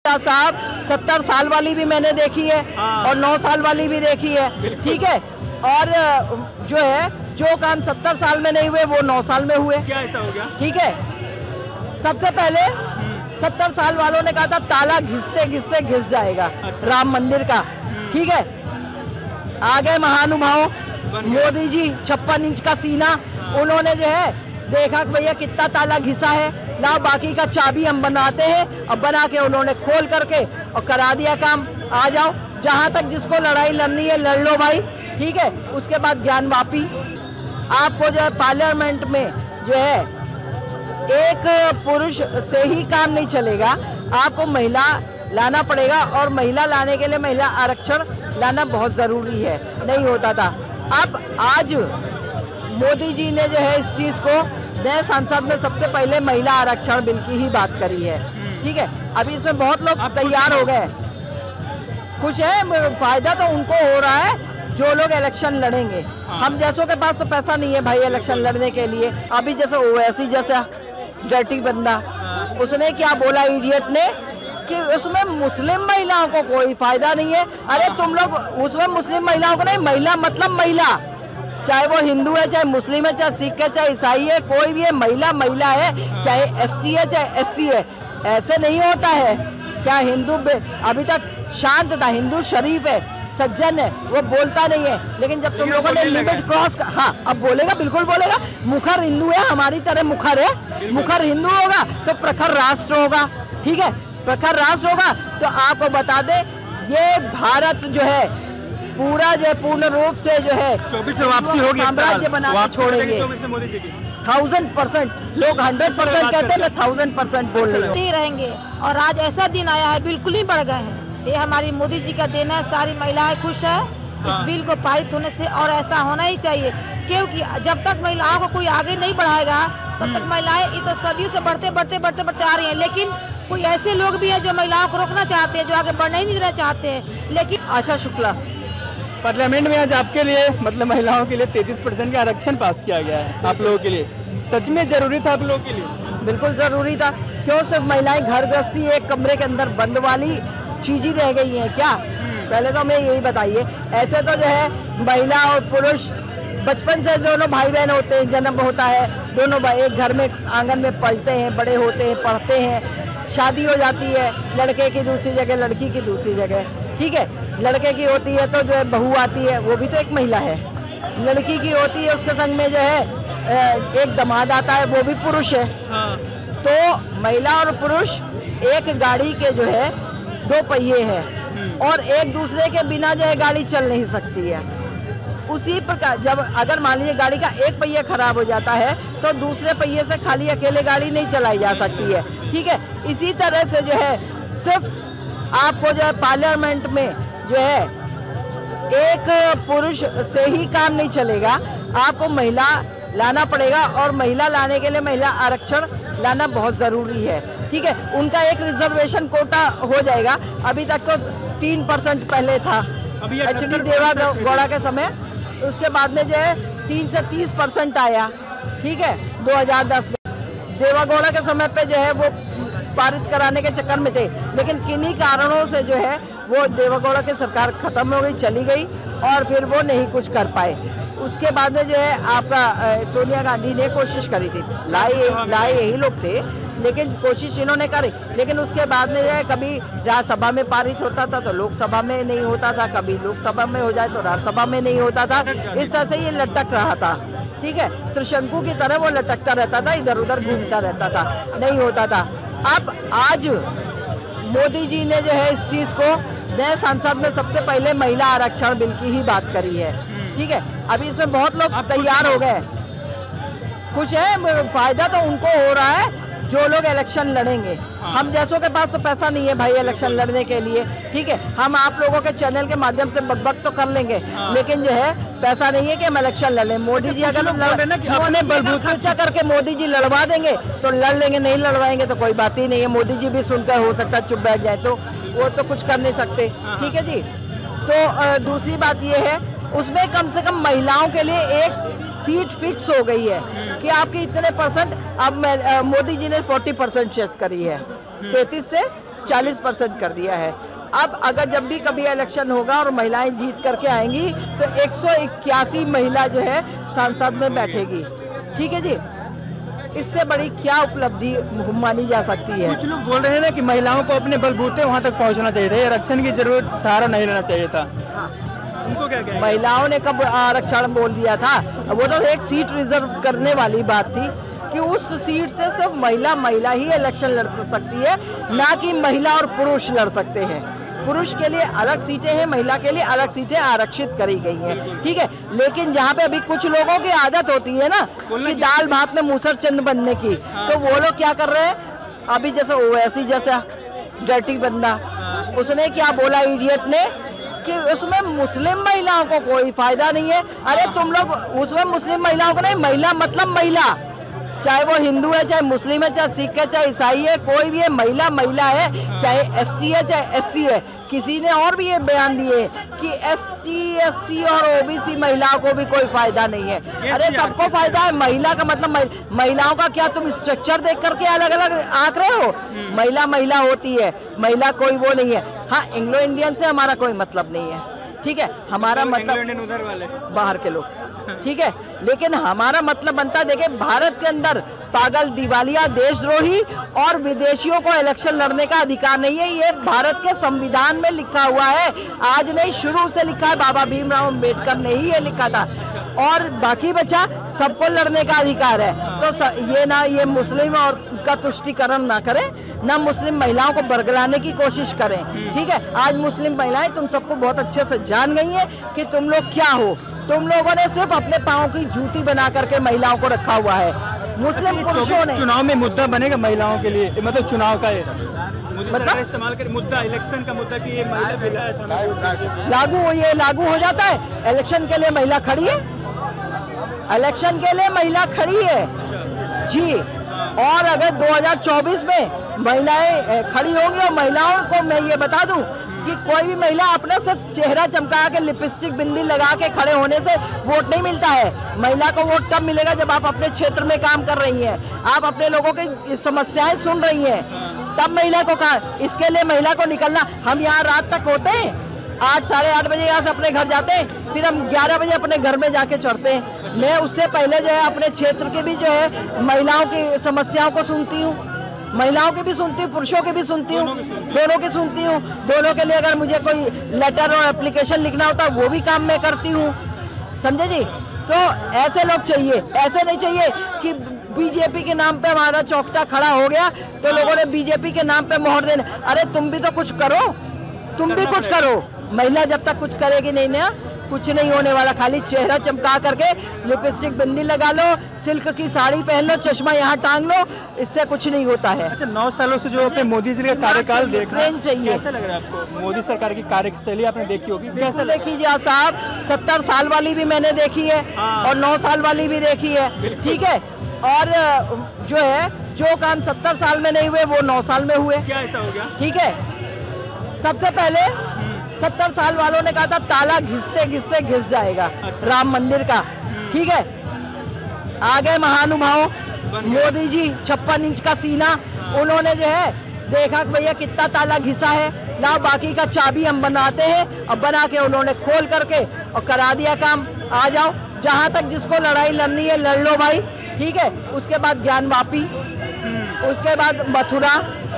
साहब 70 साल वाली भी मैंने देखी है और 9 साल वाली भी देखी है, ठीक है। और जो है जो काम 70 साल में नहीं हुए वो 9 साल में हुए। क्या ऐसा हो गया? ठीक है, सबसे पहले 70 साल वालों ने कहा था ताला घिसते घिसते घिस जाएगा। अच्छा। राम मंदिर का, ठीक है। आगे महानुभाव मोदी जी 56 इंच का सीना, उन्होंने जो है देखा कि भैया कितना ताला घिसा है, लाओ बाकी का चाबी हम बनाते हैं, और बना के उन्होंने खोल करके और करा दिया काम। आ जाओ, जहां तक जिसको लड़ाई लड़नी है लड़ लो भाई, ठीक है। उसके बाद ज्ञानवापी, आपको जो है पार्लियामेंट में जो है एक पुरुष से ही काम नहीं चलेगा, आपको महिला लाना पड़ेगा, और महिला लाने के लिए महिला आरक्षण लाना बहुत ज़रूरी है, नहीं होता था। अब आज मोदी जी ने जो है इस चीज़ को नए संसद में सबसे पहले महिला आरक्षण बिल की ही बात करी है, ठीक है। अभी इसमें बहुत लोग तैयार हो गए, खुश है, फायदा तो उनको हो रहा है जो लोग इलेक्शन लड़ेंगे। हम जैसों के पास तो पैसा नहीं है भाई इलेक्शन लड़ने के लिए। अभी जैसे ओवैसी जैसा डर्टी बंदा, उसने क्या बोला इडियट ने कि उसमें मुस्लिम महिलाओं को कोई फायदा नहीं है। अरे तुम लोग उसमें मुस्लिम महिलाओं को नहीं, महिला मतलब महिला, चाहे वो हिंदू है, चाहे मुस्लिम है, चाहे सिख है, चाहे ईसाई है, कोई भी है, महिला महिला है, चाहे एसटी है, चाहे एससी है। ऐसे नहीं होता है। क्या हिंदू अभी तक शांत था, हिंदू शरीफ है, सज्जन है, वो बोलता नहीं है, लेकिन जब तुम लोगों ने लिमिट क्रॉस कर, हाँ अब बोलेगा, बिल्कुल बोलेगा। मुखर हिंदू है, हमारी तरह मुखर है, मुखर हिंदू होगा तो प्रखर राष्ट्र होगा, ठीक है। प्रखर राष्ट्र होगा तो आपको बता दे ये भारत जो है पूरा जो है पूर्ण रूप से जो है 24 में वापसी होगी, साम्राज्य बना छोड़ेंगे। 1000% लोग 100% कहते हैं, मैं 1000% बोल रही हूँ। रहेंगे और आज ऐसा दिन आया है, बिल्कुल ही बढ़ गए हैं। ये हमारी मोदी जी का देना है, सारी महिलाएं खुश है इस बिल को पारित होने से, और ऐसा होना ही चाहिए, क्योंकि जब तक महिलाओं को कोई आगे नहीं बढ़ाएगा तब तक महिलाएं ये तो सदियों से बढ़ते आ रही हैं। लेकिन कोई ऐसे लोग भी हैं जो महिलाओं को रोकना चाहते हैं, जो आगे बढ़ना ही नहीं देना चाहते हैं। लेकिन आशा शुक्ला, पार्लियामेंट में आज आपके लिए मतलब महिलाओं के लिए 33% का आरक्षण पास किया गया है, आप लोगों के लिए सच में जरूरी था? आप लोगों के लिए बिल्कुल जरूरी था। क्यों सिर्फ महिलाएं घर गृहस्थी एक कमरे के अंदर बंद वाली चीज ही रह गई है क्या? पहले तो हमें यही बताइए। ऐसे तो जो है महिला और पुरुष बचपन से दोनों भाई बहन होते हैं, जन्म होता है, दोनों एक घर में आंगन में पलते हैं, बड़े होते हैं, पढ़ते हैं, शादी हो जाती है, लड़के की दूसरी जगह, लड़की की दूसरी जगह, ठीक है। लड़के की होती है तो जो है बहू आती है, वो भी तो एक महिला है। लड़की की होती है, उसके संग में जो है एक दामाद आता है, वो भी पुरुष है। तो महिला और पुरुष एक गाड़ी के जो है 2 पहिए हैं, और एक दूसरे के बिना जो है गाड़ी चल नहीं सकती है। उसी प्रकार जब अगर मान लीजिए गाड़ी का एक पहिया खराब हो जाता है तो दूसरे पहिए से खाली अकेले गाड़ी नहीं चलाई जा सकती है, ठीक है। इसी तरह से जो है सिर्फ आपको जो है पार्लियामेंट में जो है एक पुरुष से ही काम नहीं चलेगा, आपको महिला लाना पड़ेगा, और महिला लाने के लिए महिला आरक्षण लाना बहुत ज़रूरी है, ठीक है। उनका एक रिजर्वेशन कोटा हो जाएगा। अभी तक तो 3% पहले था एचडी देवेगौड़ा के समय, उसके बाद में जो है 3 से 30% आया, ठीक है। 2010 में देवेगौड़ा के समय पे जो है वो पारित कराने के चक्कर में थे, लेकिन किन्हीं कारणों से जो है वो देवेगौड़ा की सरकार खत्म हो गई, चली गई, और फिर वो नहीं कुछ कर पाए। उसके बाद में जो है आपका सोनिया गांधी ने कोशिश करी थी, लाए यही लोग थे, लेकिन कोशिश इन्होंने करी, लेकिन उसके बाद में जो है कभी राज्यसभा में पारित होता था तो लोकसभा में नहीं होता था, कभी लोकसभा में हो जाए तो राज्यसभा में नहीं होता था। इस तरह से ये लटक रहा था, ठीक है। त्रिशंकु की तरह वो लटकता रहता था, इधर उधर घूमता रहता था, नहीं होता था। अब आज मोदी जी ने जो है इस चीज़ को नए संसद में सबसे पहले महिला आरक्षण बिल की ही बात करी है, ठीक है। अभी इसमें बहुत लोग तैयार हो गए, खुश है, फायदा तो उनको हो रहा है जो लोग इलेक्शन लड़ेंगे। हम जैसों के पास तो पैसा नहीं है भाई इलेक्शन लड़ने के लिए, ठीक है। हम आप लोगों के चैनल के माध्यम से बकबक तो कर लेंगे, लेकिन जो है पैसा नहीं है कि हम इलेक्शन लड़ लें। मोदी जी अगर अपने बलबूता करके मोदी जी लड़वा देंगे तो लड़ लेंगे, नहीं लड़वाएंगे तो कोई बात ही नहीं है। मोदी जी भी सुनकर हो सकता है चुप बैठ जाए, तो वो तो कुछ कर नहीं सकते, ठीक है जी। तो दूसरी बात ये है, उसमें कम से कम महिलाओं के लिए एक सीट फिक्स हो गई है कि आपकी इतने %। अब मोदी जी ने 40% सेट करी है, 33 से 40% कर दिया है। अब अगर जब भी कभी इलेक्शन होगा और महिलाएं जीत करके आएंगी तो 181 महिला जो है सांसद में बैठेगी। ठीक है जी, इससे बड़ी क्या उपलब्धि मानी जा सकती है? कुछ लोग बोल रहे हैं ना कि महिलाओं को अपने बलबूते वहाँ तक पहुँचना चाहिए था, आरक्षण की जरूरत सहारा नहीं लेना चाहिए था। उनको क्या कहेंगे? महिलाओं ने कब आरक्षण बोल दिया था? वो तो एक सीट रिजर्व करने वाली बात थी कि उस सीट से सिर्फ महिला ही इलेक्शन लड़ सकती है, ना कि महिला और पुरुष लड़ सकते हैं। पुरुष के लिए अलग सीटें हैं, महिला के लिए अलग सीटें आरक्षित करी गई हैं। ठीक है, लेकिन जहाँ पे अभी कुछ लोगों की आदत होती है ना कि दाल भात में मूसर चंद बनने की, तो वो लोग क्या कर रहे हैं अभी, जैसे ओवैसी जैसा डर्टी बंदा, उसने क्या बोला इडियट ने कि उसमें मुस्लिम महिलाओं को कोई फायदा नहीं है। अरे तुम लोग उसमें मुस्लिम महिलाओं को नहीं, महिला मतलब महिला, चाहे वो हिंदू है, चाहे मुस्लिम है, चाहे सिख है, चाहे ईसाई है, कोई भी है, महिला महिला है, चाहे एसटी है, चाहे एससी है। किसी ने और भी ये बयान दिए कि एसटी, एससी और ओबीसी महिलाओं को भी कोई फायदा नहीं है। अरे सबको फायदा है। महिला का मतलब महिलाओं का क्या तुम स्ट्रक्चर देख करके अलग अलग आंक रहे हो? महिला महिला होती है, महिला कोई वो नहीं है। हाँ, एंग्लो इंडियन से हमारा कोई मतलब नहीं है, ठीक है, हमारा मतलब उधर वाले बाहर के लोग, ठीक है, लेकिन हमारा मतलब बनता है, देखिए भारत के अंदर पागल, दिवालिया, देशद्रोही और विदेशियों को इलेक्शन लड़ने का अधिकार नहीं है। ये भारत के संविधान में लिखा हुआ है, आज नहीं, शुरू से लिखा है, बाबा भीमराव अंबेडकर ने ही ये लिखा था। और बाकी बचा सबको लड़ने का अधिकार है। तो ये ना ये मुस्लिम और का तुष्टिकरण ना करें, ना मुस्लिम महिलाओं को बरगलाने की कोशिश करें। ठीक है, आज मुस्लिम महिलाएं तुम सबको बहुत अच्छे से जान गई हैं कि तुम लोग क्या हो। तुम लोगों ने सिर्फ अपने पाँव की जूती बना करके महिलाओं को रखा हुआ है। मुस्लिम पुरुषों ने चुनाव में मुद्दा बनेगा महिलाओं के लिए, मतलब चुनाव का मतलब इस्तेमाल कर मुद्दा, इलेक्शन का मुद्दा कि ये महिला लागू हो जाता है। इलेक्शन के लिए महिला खड़ी है, इलेक्शन के लिए महिला खड़ी है जी। और अगर 2024 में महिलाएं खड़ी होंगी, और महिलाओं को मैं ये बता दूं कि कोई भी महिला अपना सिर्फ चेहरा चमका के, लिपस्टिक, बिंदी लगा के खड़े होने से वोट नहीं मिलता है। महिला को वोट तब मिलेगा जब आप अपने क्षेत्र में काम कर रही हैं, आप अपने लोगों की समस्याएं सुन रही हैं, तब महिला को कहा। इसके लिए महिला को निकलना, हम यहाँ रात तक होते हैं, 8 साढ़े 8 बजे यहाँ से अपने घर जाते हैं, फिर हम 11 बजे अपने घर में जाके चढ़ते हैं। मैं उससे पहले जो है अपने क्षेत्र की भी जो है महिलाओं की समस्याओं को सुनती हूँ, महिलाओं की भी सुनती हूँ, पुरुषों की भी सुनती हूँ, दोनों की सुनती हूँ। दोनों के लिए अगर मुझे कोई लेटर और एप्लीकेशन लिखना होता है वो भी काम मैं करती हूँ, समझे जी। तो ऐसे लोग चाहिए, ऐसे नहीं चाहिए कि बीजेपी के नाम पे हमारा चौकटा खड़ा हो गया तो लोगों ने बीजेपी के नाम पे मोहर देना। अरे तुम भी तो कुछ करो, तुम भी कुछ करो। महिला जब तक कुछ करेगी नहीं ना, कुछ नहीं होने वाला। खाली चेहरा चमका करके लिपस्टिक, बिंदी लगा लो, सिल्क की साड़ी पहन लो, चश्मा यहाँ टांग लो, इससे कुछ नहीं होता है। अच्छा, 9 सालों से जो अपने मोदी जी का कार्यकाल देख रहे हैं, चाहिए, कैसा लग रहा है आपको? मोदी सरकार की कार्यशैली आपने देखी होगी, कैसा देखी जी साहब? 70 साल वाली भी मैंने देखी है और 9 साल वाली भी देखी है, ठीक है। और जो है, जो काम 70 साल में नहीं हुए वो 9 साल में हुए। क्या ऐसा हो गया? ठीक है, सबसे पहले 70 साल वालों ने कहा था ताला घिसते घिसते घिस जाएगा। अच्छा। राम मंदिर का, ठीक है। आ गए महानुभाव मोदी जी, 56 इंच का सीना, उन्होंने जो है देखा कि भैया कितना ताला घिसा है, ना बाकी का चाबी हम बनाते हैं, और बना के उन्होंने खोल करके और करा दिया काम। आ जाओ, जहाँ तक जिसको लड़ाई लड़नी है लड़ लो भाई, ठीक है। उसके बाद ज्ञानवापी, उसके बाद मथुरा,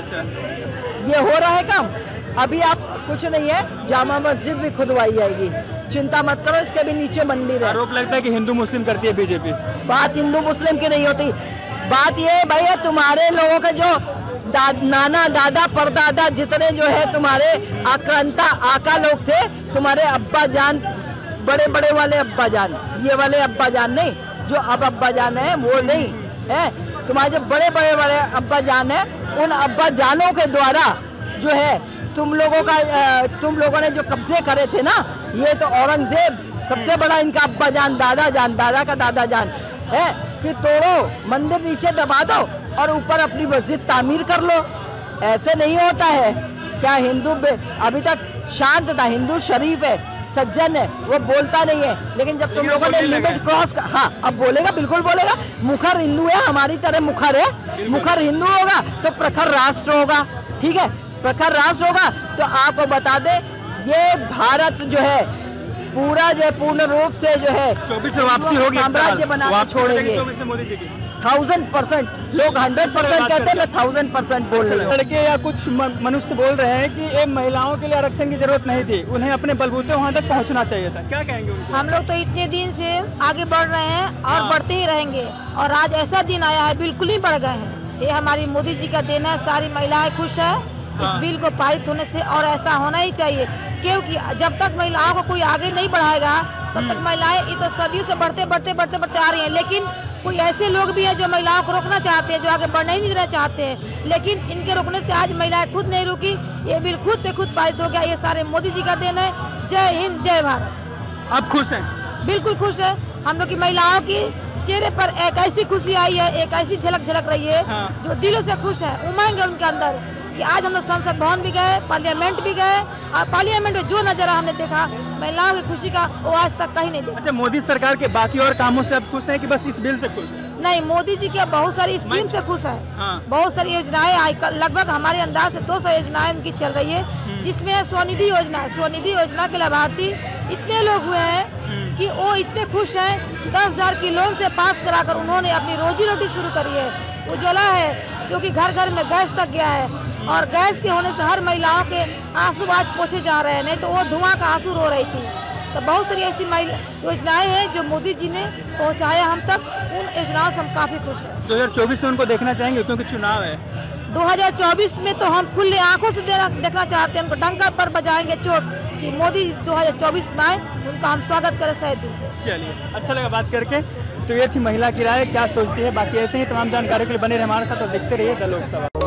ये हो रहा है काम। अभी आप कुछ नहीं है, जामा मस्जिद भी खुदवाई जाएगी, चिंता मत करो, इसके भी नीचे मंदिर है। आरोप लगता है कि हिंदू मुस्लिम करती है बीजेपी। बात हिंदू मुस्लिम की नहीं होती, बात ये है भैया, तुम्हारे लोगों के जो नाना दादा परदादा जितने जो है तुम्हारे आक्रांता आका लोग थे, तुम्हारे अब्बा जान, बड़े बड़े वाले अब्बा जान, ये वाले अब्बा जान नहीं, जो अब अब्बा जान है वो नहीं है, तुम्हारे जो बड़े बड़े वाले अब्बा जान है, उन अब्बा जानों के द्वारा जो है तुम लोगों ने जो कब्जे करे थे ना, ये तो औरंगजेब सबसे बड़ा इनका अब्बा जान, दादा का दादा जान है कि तोड़ो, मंदिर नीचे दबा दो और ऊपर अपनी मस्जिद तामीर कर लो। ऐसे नहीं होता है। क्या हिंदू अभी तक शांत था, हिंदू शरीफ है, सज्जन है, वो बोलता नहीं है, लेकिन जब तुम लोगों ने लिमिट क्रॉस, हाँ अब बोलेगा, बिल्कुल बोलेगा। मुखर हिंदू है, हमारी तरह मुखर है, मुखर हिंदू होगा तो प्रखर राष्ट्र होगा, ठीक है। प्रखर राष्ट्र होगा तो आपको बता दे ये भारत जो है पूरा जो है पूर्ण रूप से जो है 24 में वापसी होगी, साम्राज्य बना के छोड़ेंगे। 24 में मोदी जी की 1000% लोग 100% कहते हैं, मैं 1000% बोल रही हूँ। लड़के या कुछ मनुष्य बोल रहे हैं कि ये महिलाओं के लिए आरक्षण की जरूरत नहीं थी, उन्हें अपने बलबूते वहां तक पहुंचना चाहिए था। क्या कहेंगे उनको? हम लोग तो इतने दिन से आगे बढ़ रहे हैं और बढ़ते ही रहेंगे, और आज ऐसा दिन आया है बिल्कुल ही बढ़ गए हैं। ये हमारी मोदी जी का देन है, सारी महिलाएं खुश है इस बिल को पारित होने से, और ऐसा होना ही चाहिए क्योंकि जब तक महिलाओं को कोई आगे नहीं बढ़ाएगा तब तक महिलाएं ये तो सदियों से बढ़ते आ रही हैं। लेकिन कोई ऐसे लोग भी हैं जो महिलाओं को रोकना चाहते हैं, जो आगे बढ़ने ही नहीं देना चाहते हैं, लेकिन इनके रोकने से आज महिलाएं खुद नहीं रुकी। ये बिल खुद पे खुद पारित हो गया। ये सारे मोदी जी का देन है। जय हिंद, जय भारत। आप खुश हैं? बिल्कुल खुश है। हम लोग की महिलाओं की चेहरे पर एक ऐसी खुशी आई है, एक ऐसी झलक रही है जो दिलों से खुश है। उमंग है उनके अंदर कि आज हम लोग संसद भवन भी गए, पार्लियामेंट भी गए, और पार्लियामेंट में जो नजारा हमने देखा महिलाओं की खुशी का, वो आज तक कहीं नहीं देखा। अच्छा, मोदी सरकार के बाकी और कामों से आप खुश हैं कि बस इस बिल से खुश? नहीं, मोदी जी की बहुत सारी स्कीम से खुश है। बहुत सारी योजनाएं आई, लगभग हमारे अंदाज से 200 योजनाएं उनकी चल रही है, जिसमें स्वनिधि योजना। स्वनिधि योजना के लाभार्थी इतने लोग हुए हैं कि वो इतने खुश हैं। 10,000 की लोन से पास कराकर उन्होंने अपनी रोजी रोटी शुरू करी है। उज्ज्वला है जो कि घर घर में गैस तक गया है, और गैस के होने से हर महिलाओं के आंसू आज पोछे जा रहे हैं, नहीं तो वो धुआं का आंसू रो रही थी। तो बहुत सारी ऐसी योजनाएं हैं जो मोदी जी ने पहुंचाया हम तक। उन योजनाओं से हम काफी खुश हैं। 2024 में उनको देखना चाहेंगे क्योंकि चुनाव है। 2024 में तो हम खुले आंखों से देखना चाहते हैं। उनको डंका पर बजाएंगे चोट कि मोदी 2024 में आए, उनका हम स्वागत करें सही दिल से। चलिए, अच्छा लगा बात करके। तो ये थी महिला की राय, क्या सोचती है। बाकी ऐसे ही तमाम जानकारी के लिए बने रहे हमारे साथ और देखते रहिए द लोकसभा।